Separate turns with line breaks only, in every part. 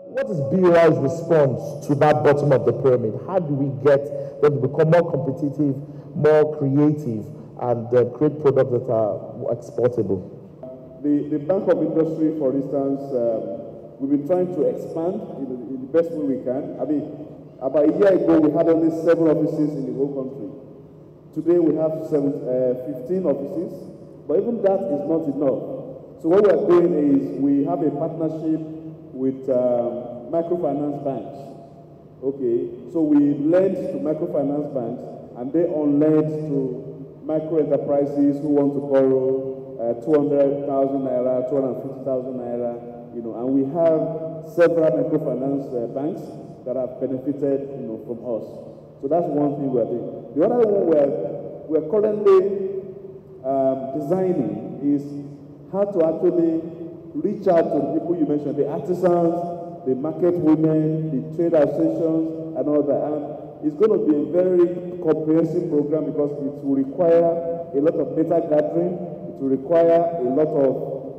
What is BOI's response to that bottom of the pyramid? How do we get them to become more competitive, more creative, and create products that are exportable?
The Bank of Industry, for instance, we've been trying to expand in the best way we can. I mean, about a year ago, we had only 7 offices in the whole country. Today, we have 15 offices, but even that is not enough. So what we are doing is we have a partnership with microfinance banks. Okay, so we lend to microfinance banks, and they on-lend to micro enterprises who want to borrow 200,000 naira, 250,000 naira, and we have several microfinance banks that have benefited, from us. So that's one thing we are doing. The other one we're currently designing is how to actually reach out to the people you mentioned, the artisans, the market women, the trade associations, and all that. And it's going to be a very comprehensive program because it will require a lot of data gathering. It will require a lot of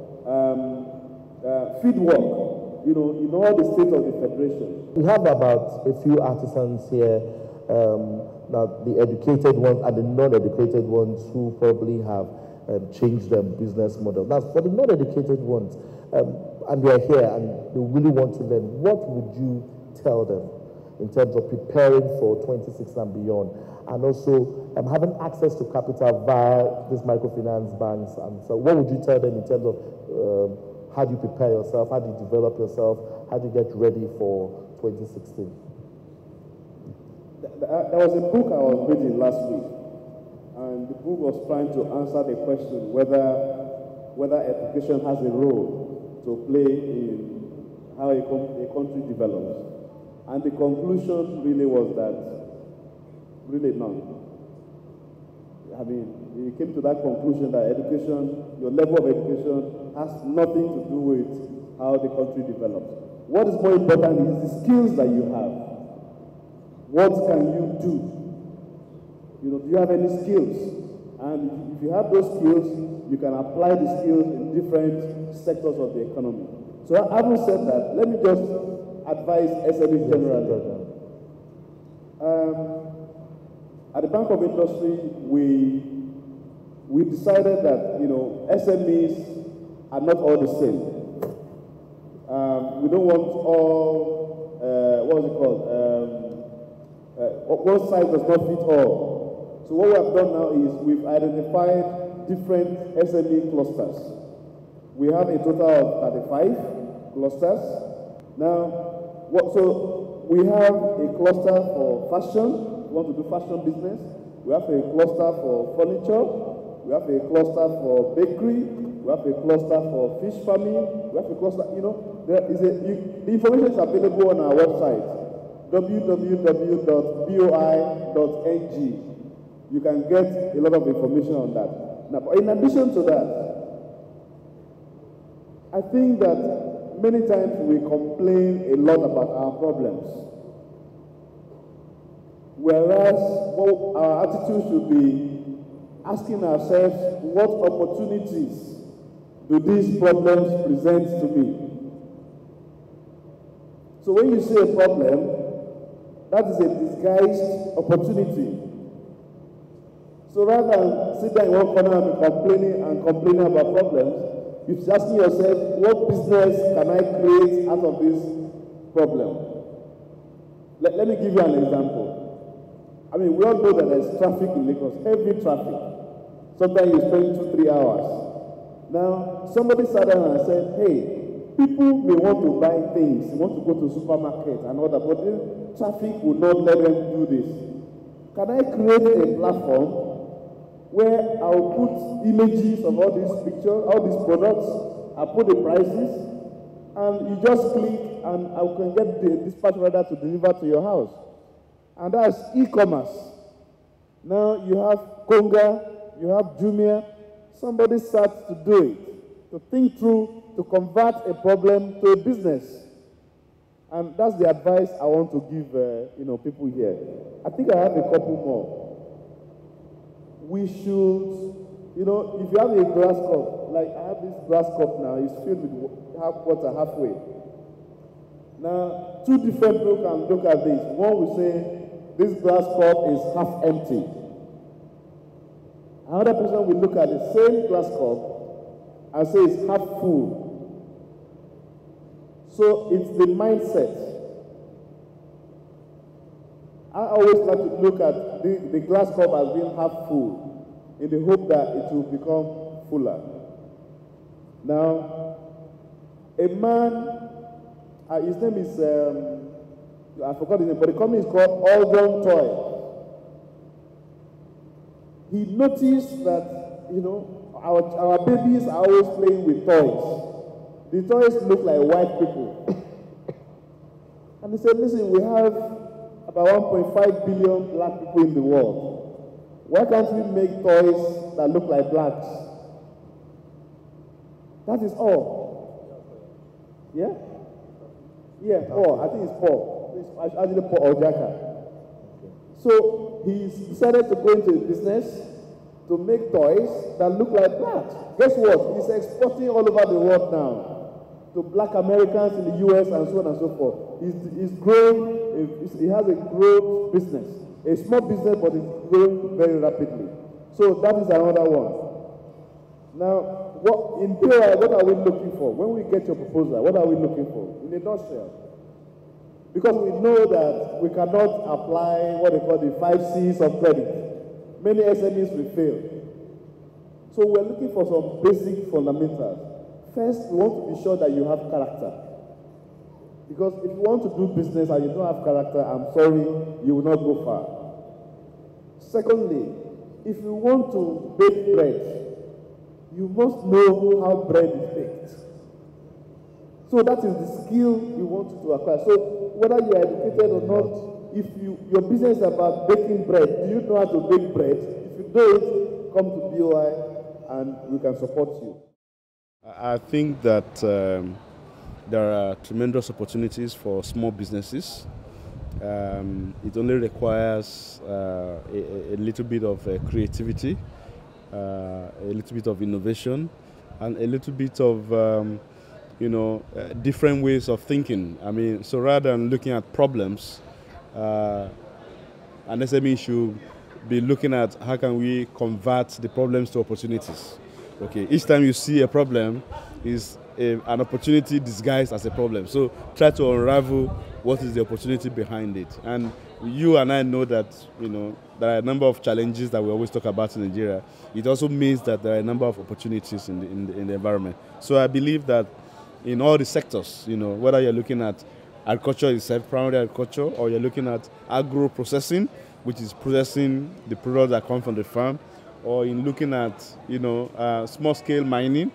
field work, in all the states of the federation.
We have about a few artisans here, now the educated ones and the non-educated ones who probably have change their business model. Now, for the non-educated ones, and they are here and they really want to learn, what would you tell them in terms of preparing for 26 and beyond, and also having access to capital via these microfinance banks? And so, what would you tell them in terms of how do you prepare yourself, how do you develop yourself, how do you get ready for 2016?
There was a book I was reading last week. And the book was trying to answer the question whether education has a role to play in how a country develops. And the conclusion really was that really none. I mean, he came to that conclusion that your level of education has nothing to do with how the country develops. What is more important is the skills that you have. What can you do? Do you have any skills? And if you have those skills, you can apply the skills in different sectors of the economy. So having said that, let me just advise SMEs generally. At the Bank of Industry, we decided that SMEs are not all the same. We don't want all what is it called? One size does not fit all. So what we have done now is we've identified different SME clusters. We have a total of 35 clusters. Now, so we have a cluster for fashion. We want to do fashion business. We have a cluster for furniture. We have a cluster for bakery. We have a cluster for fish farming. We have a cluster, the information is available on our website, www.boi.ng. You can get a lot of information on that. Now, but in addition to that, I think that many times we complain a lot about our problems, whereas our attitude should be asking ourselves, what opportunities do these problems present to me? So when you see a problem, that is a disguised opportunity. So rather than sit there in one corner and be complaining about problems, you're asking yourself, what business can I create out of this problem? Let me give you an example. I mean, we all know that there's traffic in Lagos, heavy traffic. Sometimes you spend 2-3 hours. Now, somebody sat down and said, hey, people may want to buy things, they want to go to the supermarket and all that, but the traffic will not let them do this. Can I create a platform where I'll put images of all these pictures, all these products, I'll put the prices, and you just click and I can get the dispatch rider to deliver to your house. And that's e-commerce. Now you have Konga, you have Jumia. Somebody starts to do it, to think through, to convert a problem to a business. And that's the advice I want to give people here. I think I have a couple more. We should, if you have a glass cup, like I have this glass cup now, it's filled with water halfway. Now, two different people can look at this. One will say, this glass cup is half empty. Another person will look at the same glass cup and say it's half full. So it's the mindset. I always like to look at the glass cup as being half full in the hope that it will become fuller. Now, a man, his name is, I forgot his name, but the company is called Aldon Toy. He noticed that, you know, our babies are always playing with toys. The toys look like white people. And he said, listen, we have about 1.5 billion black people in the world. Why can't we make toys that look like blacks? That is all. Yeah? Yeah, Paul. I think it's Paul. It's actually Paul Ojaka. So he decided to go into a business to make toys that look like blacks. Guess what? He's exporting all over the world now to black Americans in the US and so on and so forth. He's growing, he has a growth business. A small business, but it's growing very rapidly. So that is another one. Now, in BOI, what are we looking for? When we get your proposal, what are we looking for? In a nutshell. Because we know that we cannot apply what they call the 5 C's of credit. Many SMEs will fail. So we're looking for some basic fundamentals. First, we want to be sure that you have character. Because if you want to do business and you don't have character, I'm sorry, you will not go far. Secondly, if you want to bake bread, you must know how bread is baked. So that is the skill we want you to acquire. So whether you are educated or not, if your business is about baking bread, do you know how to bake bread? If you do it, come to BOI and we can support you.
I think that there are tremendous opportunities for small businesses. It only requires a little bit of creativity, a little bit of innovation, and a little bit of different ways of thinking. I mean, so rather than looking at problems, an SME should be looking at how can we convert the problems to opportunities. Okay, each time you see a problem is an opportunity disguised as a problem. So try to unravel what is the opportunity behind it. And you and I know that, there are a number of challenges that we always talk about in Nigeria. It also means that there are a number of opportunities in the environment. So I believe that in all the sectors, whether you're looking at agriculture itself, primary agriculture, or you're looking at agro-processing, which is processing the products that come from the farm, or in looking at, small-scale mining,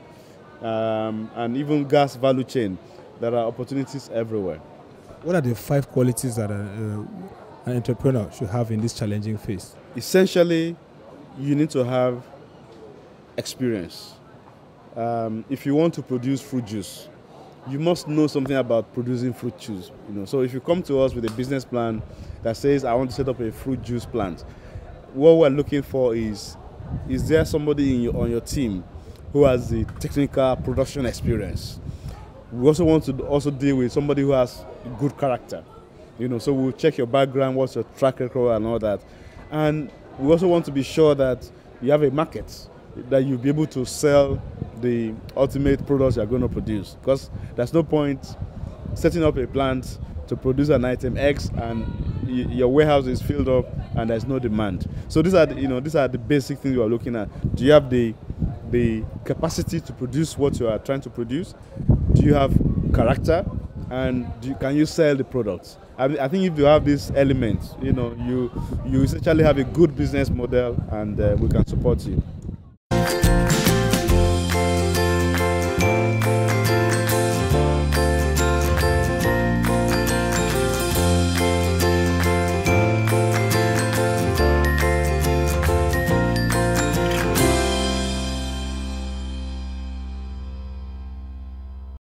and even gas value chain, there are opportunities everywhere.
What are the 5 qualities that an entrepreneur should have in this challenging phase?
Essentially, you need to have experience. If you want to produce fruit juice, you must know something about producing fruit juice. So if you come to us with a business plan that says, I want to set up a fruit juice plant, what we're looking for is there somebody on your team who has the technical production experience? We also want to deal with somebody who has good character. So we'll check your background, what's your track record and all that. And we also want to be sure that you have a market, that you'll be able to sell the ultimate products you're going to produce. Because there's no point setting up a plant to produce an item X and your warehouse is filled up and there's no demand. So these are the basic things we are looking at. Do you have the capacity to produce what you are trying to produce? Do you have character? And can you sell the products? I think if you have these elements, you essentially have a good business model, and we can support you.